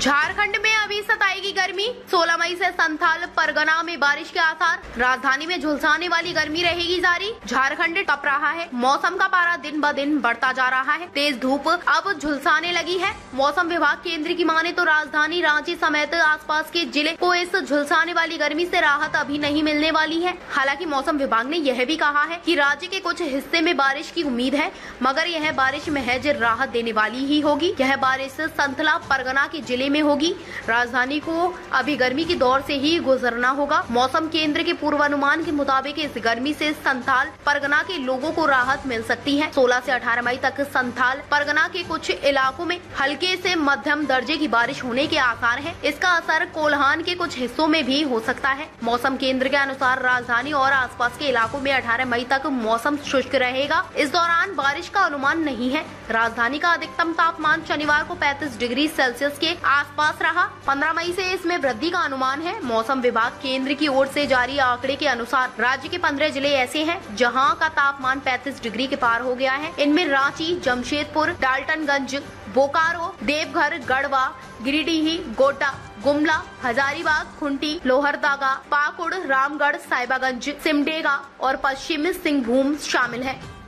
झारखंड में अभी सताएगी गर्मी। 16 मई से संथाल परगना में बारिश के आसार। राजधानी में झुलसाने वाली गर्मी रहेगी जारी। झारखंड तप रहा है। मौसम का पारा दिन ब दिन बढ़ता जा रहा है। तेज धूप अब झुलसाने लगी है। मौसम विभाग केंद्र की माने तो राजधानी रांची समेत आसपास के जिले को इस झुलसाने वाली गर्मी से राहत अभी नहीं मिलने वाली है। हालांकि मौसम विभाग ने यह भी कहा है कि राज्य के कुछ हिस्से में बारिश की उम्मीद है, मगर यह बारिश महज राहत देने वाली ही होगी। यह बारिश संथला परगना के जिले में होगी। राजधानी को अभी गर्मी की दौर से ही गुजरना होगा। मौसम केंद्र के पूर्वानुमान के मुताबिक इस गर्मी से संथाल परगना के लोगों को राहत मिल सकती है। 16 से 18 मई तक संथाल परगना के कुछ इलाकों में हल्के से मध्यम दर्जे की बारिश होने के आसार हैं। इसका असर कोल्हान के कुछ हिस्सों में भी हो सकता है। मौसम केंद्र के अनुसार राजधानी और आसपास के इलाकों में 18 मई तक मौसम शुष्क रहेगा। इस दौरान बारिश का अनुमान नहीं है। राजधानी का अधिकतम तापमान शनिवार को 35 डिग्री सेल्सियस के आसपास रहा। 15 मई से इसमें वृद्धि का अनुमान है। मौसम विभाग केंद्र की ओर से जारी आंकड़े के अनुसार राज्य के 15 जिले ऐसे हैं जहां का तापमान 35 डिग्री के पार हो गया है। इनमें रांची, जमशेदपुर, डाल्टनगंज, बोकारो, देवघर, गढ़वा, गिरिडीह, गोड्डा, गुमला, हजारीबाग, खुंटी, लोहरदगा, पाकुड़, रामगढ़, साहिबगंज, सिमडेगा और पश्चिमी सिंहभूम शामिल है।